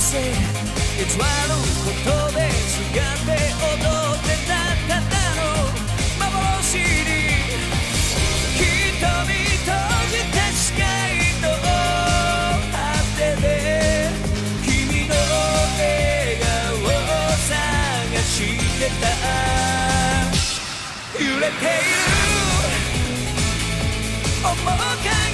せ偽ることで姿って踊ってたただの幻に瞳閉じた視界の果てで君の笑顔を探してた揺れている面影